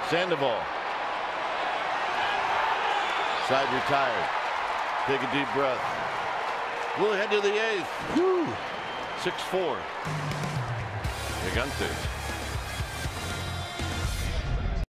Sandoval. Side retired. Take a deep breath. We'll head to the 8th. 6-4. Gigantes.